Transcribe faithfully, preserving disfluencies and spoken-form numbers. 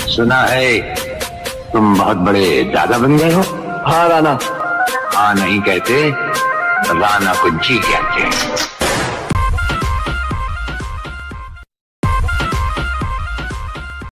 सुना है तुम बहुत बड़े दादा बन गए हो। हाँ राणा। हाँ नहीं कहते, राणा को जी कहते हैं।